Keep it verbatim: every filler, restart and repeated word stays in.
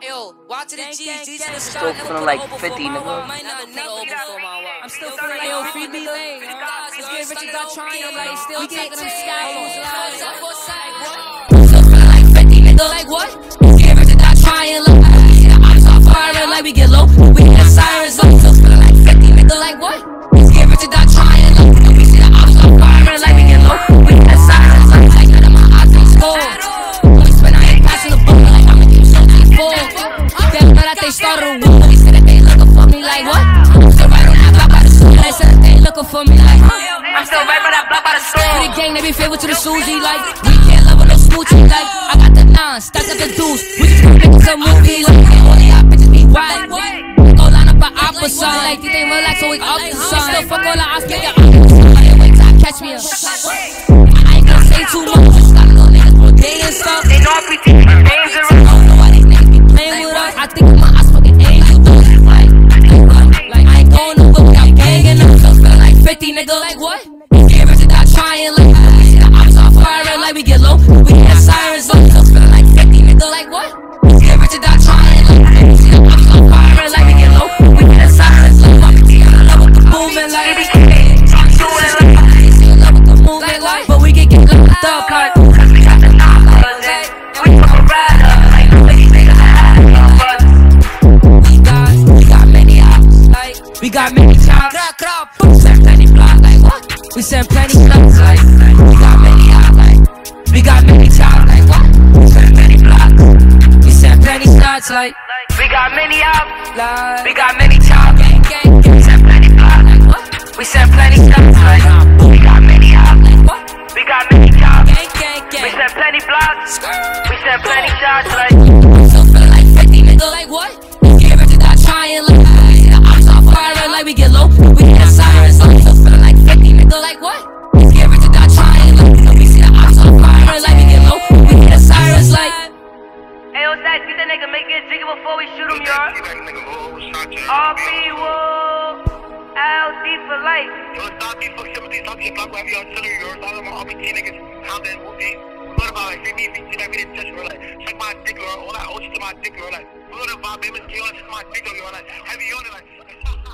Yo, watch the G's, G's in the Still feeling like fifty, nigga. I'm still feeling like, yo, free B lane. Let's get Richard got trying, I'm like, still taking them scaffolds. I'm still feeling like fifty, nigga, like what? Let's get Richard got trying, like, I'm so firing, like we get low, we get sirens, like, still feeling like fifty, nigga, like what? Let's get Richard got trying, like, we see the I'm so firing, like we get low, we get sirens, like, like none of my eyes can score. We spin, I ain't passing the ball, like I'ma keep so full. They know that they started a war. They said that they looking for me like what? I'm still right on that block by the store. They said that they looking for me like I'm still right on that block by the store. For the gang, they be faithful to the Susie like we can't love with no smoochie like I got the nine, stacked up the deuce. We just gonna make some movie like all of y'all bitches be wild. Go line up an opposite like they relax so we opposite. Still fuck all the ops, get your opposite. Wait till I catch me up. I ain't gonna say too much. Just got little niggas for day and stuff. They know I be taking my names around. I don't know why these niggas be playing with us. I think my eyes fucking angel dust. Like, like I ain't going over without ganging up. So feeling like fifty, nigga. Like what? Get rich and not trying. Like we see the ops on fire. Like we get low, we get sirens. Like so feeling like fifty, nigga. Like what? Get rich and not trying. Like we see the ops on fire. Like we get low, we get sirens. Like I'm in love with the movement. Like I'm in love with the movement. Like but we can get locked up. Like cause we got the knowledge. We fuck around up. Like these niggas have us. We got, we got many ops. Like we got many chops. We send plenty blocks. Like what? We send plenty shots. Like we got many ops. Like we got many chops. Like what? We send plenty blocks. We send plenty shots. Like we got many ops. Like we got many chops. We send plenty blocks. Like what? We send plenty shots. Like we got many ops. Like what? We got many chops. We send plenty blocks. We send plenty shots. Like I'm still feeling like fifty, nigga. Like what? Get rich and not trying. Like we see the ops on fire. Like we get low, we get sirens. Like I'm still feeling like fifty, nigga. Like what? Get rich and not trying. Like we see the ops on fire. Like we get low, we get sirens. Like hey, yo, Zach, get that nigga make it jiggle before we shoot him, y'all. R P Woo, L D for life. Yo, stop these fucking sympathies, stop these block heavy artillery, yo. Stop them R P T niggas. How that will be? What about like, free me, free me, that we didn't touch, bro. Like, check my dick, bro. All that O G to my dick, bro. Like, what about baby, kill, check my dick, bro. Like, heavy on it, like.